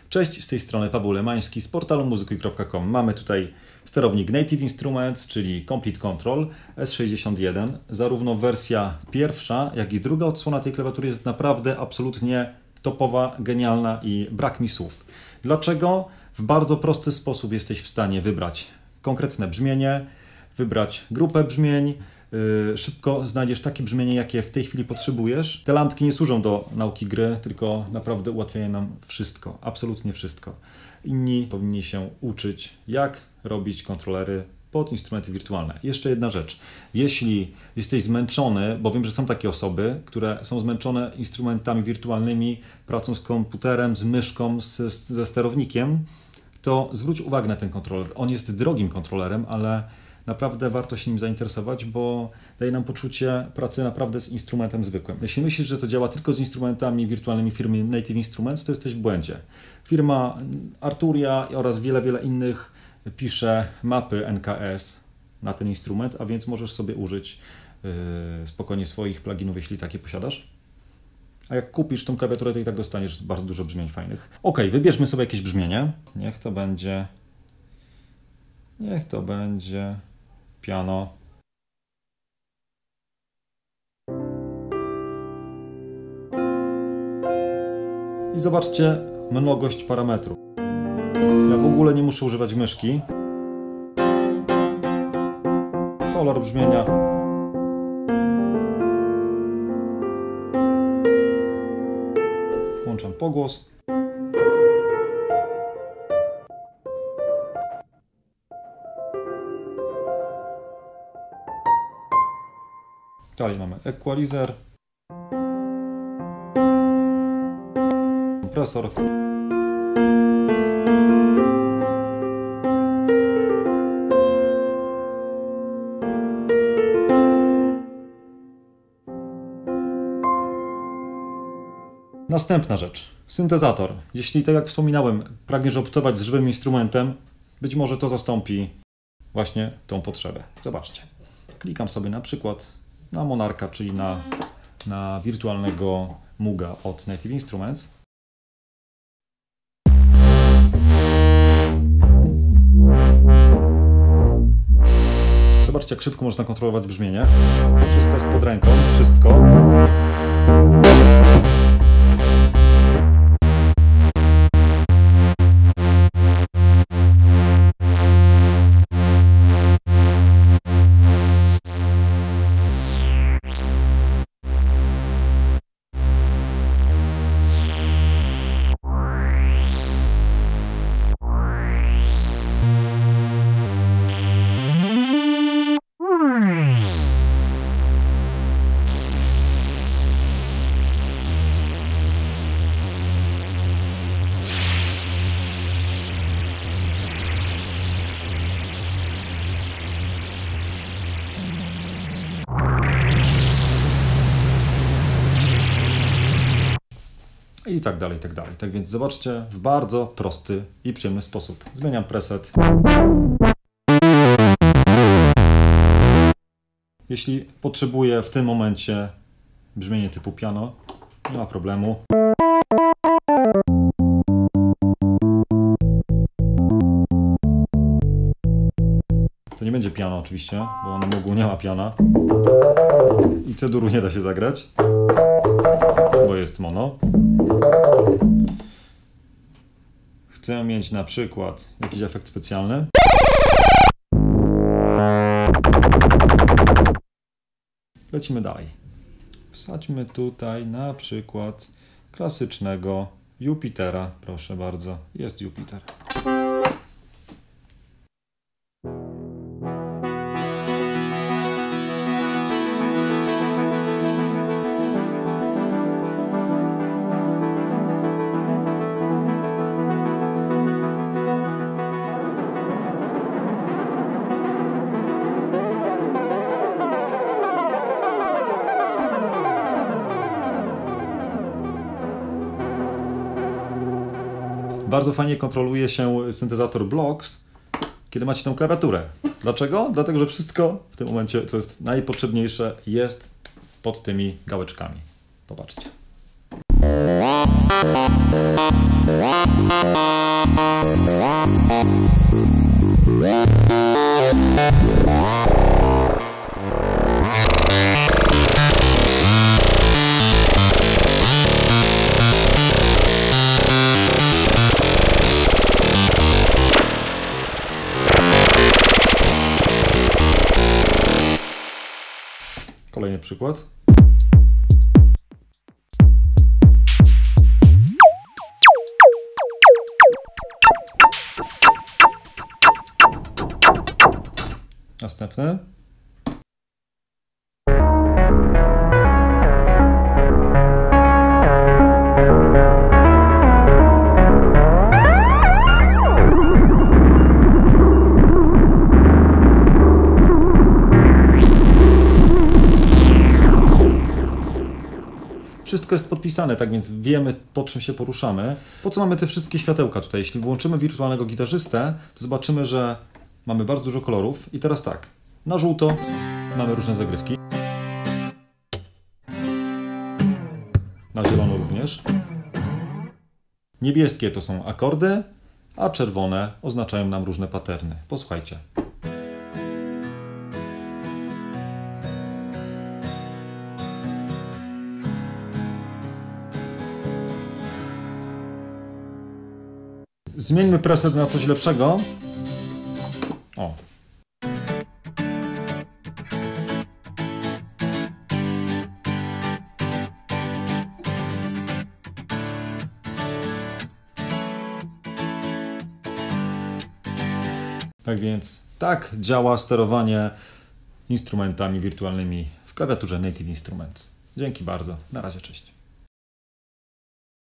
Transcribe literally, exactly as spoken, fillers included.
Cześć, z tej strony Paweł Lemański z portalu muzykuj kropka com. Mamy tutaj sterownik Native Instruments, czyli Complete Control S sześćdziesiąt jeden. Zarówno wersja pierwsza, jak i druga odsłona tej klawiatury jest naprawdę absolutnie topowa, genialna i brak mi słów. Dlaczego? W bardzo prosty sposób jesteś w stanie wybrać konkretne brzmienie, wybrać grupę brzmień, yy, szybko znajdziesz takie brzmienie, jakie w tej chwili potrzebujesz. Te lampki nie służą do nauki gry, tylko naprawdę ułatwiają nam wszystko, absolutnie wszystko. Inni powinni się uczyć, jak robić kontrolery pod instrumenty wirtualne. Jeszcze jedna rzecz. Jeśli jesteś zmęczony, bo wiem, że są takie osoby, które są zmęczone instrumentami wirtualnymi, pracą z komputerem, z myszką, z, ze sterownikiem, to zwróć uwagę na ten kontroler. On jest drogim kontrolerem, ale naprawdę warto się nim zainteresować, bo daje nam poczucie pracy naprawdę z instrumentem zwykłym. Jeśli myślisz, że to działa tylko z instrumentami wirtualnymi firmy Native Instruments, to jesteś w błędzie. Firma Arturia oraz wiele, wiele innych pisze mapy N K S na ten instrument, a więc możesz sobie użyć yy, spokojnie swoich pluginów, jeśli takie posiadasz. A jak kupisz tą klawiaturę, to i tak dostaniesz bardzo dużo brzmień fajnych. Ok, wybierzmy sobie jakieś brzmienie. Niech to będzie... Niech to będzie... piano. I zobaczcie mnogość parametrów. Ja w ogóle nie muszę używać myszki. Kolor brzmienia. Włączam pogłos. Dalej mamy equalizer, kompresor, następna rzecz, syntezator. Jeśli, tak jak wspominałem, pragniesz obcować z żywym instrumentem, być może to zastąpi właśnie tą potrzebę. Zobaczcie. Klikam sobie na przykład na Monarka, czyli na, na wirtualnego Muga od Native Instruments. Zobaczcie, jak szybko można kontrolować brzmienie. Wszystko jest pod ręką, wszystko. I tak dalej, i tak dalej. Tak więc zobaczcie, w bardzo prosty i przyjemny sposób. Zmieniam preset. Jeśli potrzebuję w tym momencie brzmienie typu piano, nie ma problemu. To nie będzie piano oczywiście, bo na Mugu nie ma piana. I C-duru nie da się zagrać, bo jest mono. Chcę mieć na przykład jakiś efekt specjalny. Lecimy dalej. Wsadźmy tutaj na przykład klasycznego Jupitera. Proszę bardzo, jest Jupiter. Bardzo fajnie kontroluje się syntezator Blocks, kiedy macie tą klawiaturę. Dlaczego? Dlatego, że wszystko w tym momencie, co jest najpotrzebniejsze, jest pod tymi gałeczkami. Popatrzcie. Kolejny przykład. Następny. Wszystko jest podpisane, tak więc wiemy, po czym się poruszamy. Po co mamy te wszystkie światełka tutaj? Jeśli włączymy wirtualnego gitarzystę, to zobaczymy, że mamy bardzo dużo kolorów. I teraz tak, na żółto mamy różne zagrywki. Na zielono również. Niebieskie to są akordy, a czerwone oznaczają nam różne paterny. Posłuchajcie. Zmieńmy preset na coś lepszego. O. Tak więc tak działa sterowanie instrumentami wirtualnymi w klawiaturze Native Instruments. Dzięki bardzo. Na razie, cześć.